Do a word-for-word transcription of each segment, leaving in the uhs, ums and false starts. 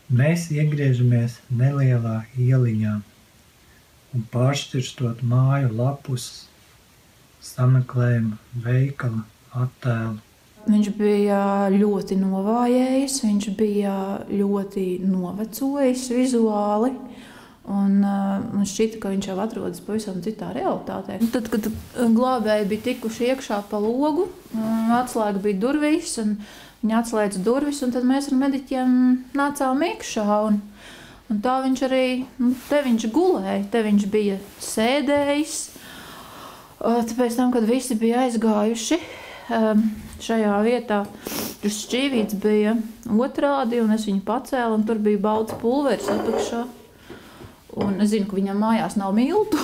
Mēs iegriežamies nelielā ieliņā un pāršķirstot māju lapus sameklējam veikala attēlu. Viņš bija ļoti novājējis, viņš bija ļoti novecojis vizuāli. Un, uh, man šķita, ka viņš jau atrodas pavisam citā realitātē. Tad, kad glābēji bija tikuši iekšā pa logu, atslēga bija durvīs, un viņi atslēdza durvis, un tad mēs ar mediķiem nācām iekšā. Un, un tā viņš arī, nu, te viņš gulēja, te viņš bija sēdējis. Tāpēc tam, kad visi bija aizgājuši um, šajā vietā, tas šķīvīts bija otrādi, un es viņu pacēlu, un tur bija balts pulveris apakšā. Un es zinu, ka viņam mājās nav miltu.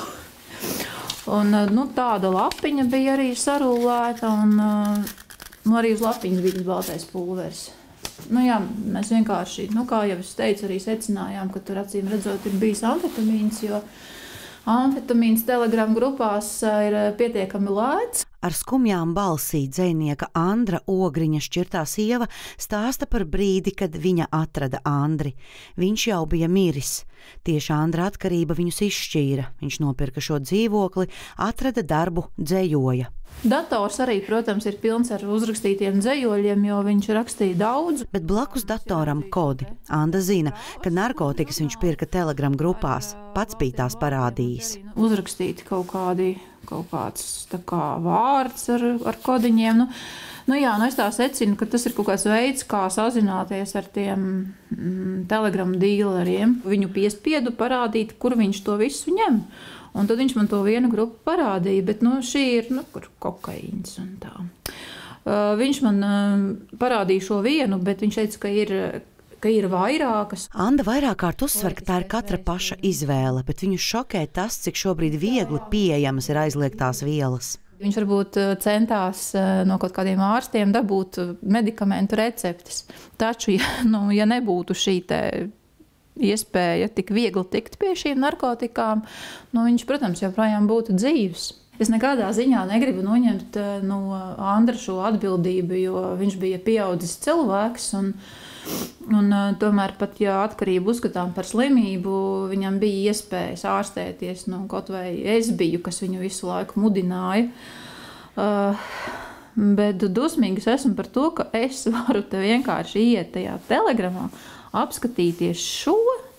Un, nu, tāda lapiņa bija arī sarullēta, un nu, arī uz lapiņas bija tas baltais pulveris. Nu, jā, mēs vienkārši, nu, kā jau es teicu, arī secinājām, ka tur acīm redzot ir bijis amfetamīns, jo amfetamīns Telegram grupās ir pietiekami lēts. Ar skumjām balsī dzejnieka Andra Ogriņa šķirtā sieva stāsta par brīdi, kad viņa atrada Andri. Viņš jau bija miris. Tieši Andra atkarība viņus izšķīra. Viņš nopirka šo dzīvokli, atrada darbu, dzejoja. Dators arī, protams, ir pilns ar uzrakstītiem dzejoļiem, jo viņš rakstīja daudz. Bet blakus datoram kodi. Anda zina, ka narkotikas viņš pirka Telegram grupās. Pats bija tās parādījis. Uzrakstīti kaut kādi, kaut kāds tā kā vārds ar, ar kodiņiem. Nu, nu jā, nu es tā secinu, ka tas ir kaut kāds veids, kā sazināties ar tiem mm, Telegram dīleriem. Viņu piespiedu parādīt, kur viņš to visu ņem. Un tad viņš man to vienu grupu parādīja, bet nu, šī ir nu, kokaīns un tā. Uh, viņš man uh, parādīja šo vienu, bet viņš teica, ka ir, ka ir vairākas. Anda vairāk kārt uzsver, ka tā ir katra paša izvēle, bet viņu šokē tas, cik šobrīd viegli pieejamas ir aizliegtās vielas. Viņš varbūt centās no kaut kādiem ārstiem dabūt medikamentu receptes. Taču, ja, nu, ja nebūtu šī te iespēja tik viegli tikt pie šīm narkotikām, nu, viņš, protams, joprojām būtu dzīvs. Es nekādā ziņā negribu noņemt no Andra šo atbildību, jo viņš bija pieaudzis cilvēks, un, un tomēr pat, ja atkarību uzskatām par slimību, viņam bija iespējas ārstēties, nu, kaut vai es biju, kas viņu visu laiku mudināja. Uh, bet dusmīgs esmu par to, ka es varu te vienkārši iet tajā telegramā, apskatīties šo,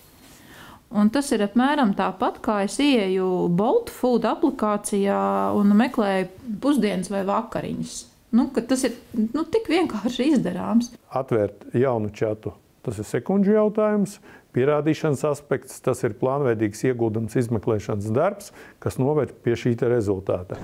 un tas ir apmēram tāpat, kā es ieeju Bolt Food aplikācijā un meklēju pusdienas vai vakariņas. Nu, ka tas ir nu, tik vienkārši izdarāms. Atvērt jaunu čatu, tas ir sekundžu jautājums. Pierādīšanas aspekts, tas ir plānveidīgs ieguldams izmeklēšanas darbs, kas noved pie šī te rezultāta.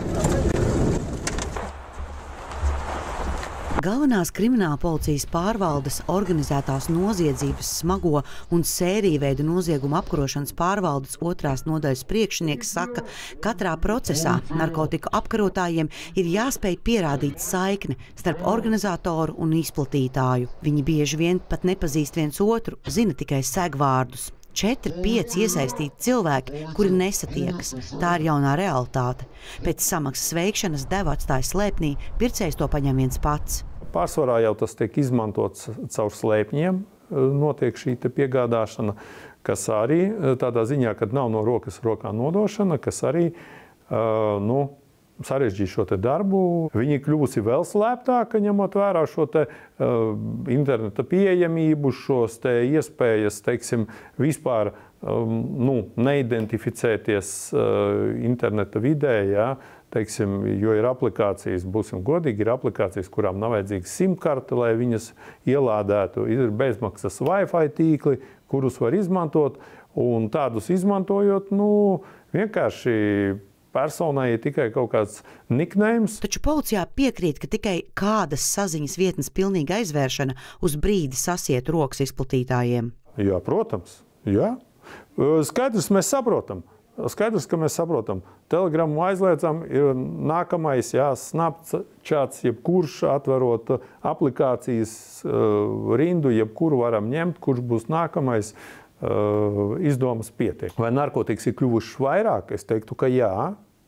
Galvenās krimināla policijas pārvaldes organizētās noziedzības smago un sērijveidu noziegumu apkarošanas pārvaldes otrās nodaļas priekšnieks saka, katrā procesā narkotiku apkarotājiem ir jāspēj pierādīt saikne starp organizatoru un izplatītāju. Viņi bieži vien pat nepazīst viens otru, zina tikai segvārdus. Četri, pieci iesaistīti cilvēki, kuri nesatiekas. Tā ir jaunā realitāte. Pēc samaksas veikšanas devu atstāja slēpnī, pircējs to paņem viens pats. Pārsvarā jau tas tiek izmantots caur slēpņiem, notiek šī te piegādāšana, kas arī tādā ziņā, kad nav no rokas rokā nodošana, kas arī, nu, sarežģīja šo te darbu. Viņi kļūsi vēl slēptāka, ņemot vērā šo te uh, interneta pieejamību, šos te iespējas, teiksim, vispār um, nu, neidentificēties uh, interneta vidē, jā, teiksim, jo ir aplikācijas, būsim godīgi, ir aplikācijas, kurām nav vajadzīga simkarte, lai viņas ielādētu, ir bezmaksas Wi-Fi tīkli, kurus var izmantot, un tādus izmantojot, nu, vienkārši personai ir tikai kaut kāds niknējums. Taču policijā piekrīt, ka tikai kādas saziņas vietnes pilnīga aizvēršana uz brīdi sasiet rokas izplatītājiem. Jā, protams. Jā. Skaidrs, mēs saprotam. Skaidrs, ka mēs saprotam. Telegramu aizliedzam, ir nākamais, jā, Snapchats, jebkurš atverot aplikācijas rindu, jebkuru varam ņemt, kurš būs nākamais. Uh, izdomas pietiek. Vai narkotikas ir kļuvušas vairāk? Es teiktu, ka jā.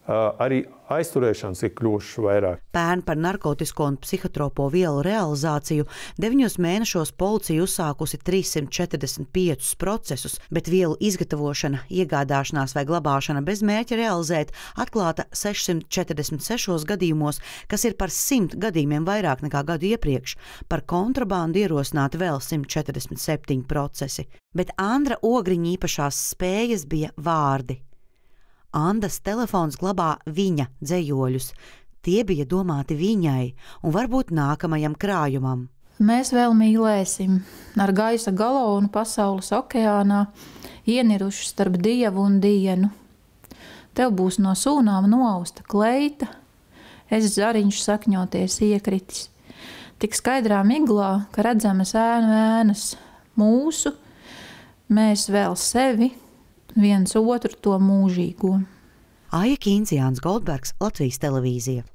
arī aizturēšanas ir kļuvušas vairāk. Pērn par narkotisko un psihotropo vielu realizāciju deviņos mēnešos policija uzsākusi trīssimt četrdesmit piecus procesus, bet vielu izgatavošana, iegādāšanās vai glabāšana bez mērķa realizēt atklāta sešsimt četrdesmit sešos gadījumos, kas ir par simt gadījumiem vairāk nekā gadu iepriekš. Par kontrabandu ierosināti vēl simt četrdesmit septiņi procesi. Bet Andra Ogriņa īpašās spējas bija vārdi. Andas telefons glabā viņa dzejoļus. Tie bija domāti viņai un varbūt nākamajam krājumam. Mēs vēl mīlēsim, ar gaisa galonu pasaules okeānā, ieniruši starp dievu un dienu. Tev būs no sūnām noausta kleita, es zariņš sakņoties iekritis. Tik skaidrā miglā, ka redzamas ēnu ēnas mūsu, mēs vēl sevi, viens otru to mūžīgo. Aija Kīns, Jānis Goldbergs, Latvijas televīzija.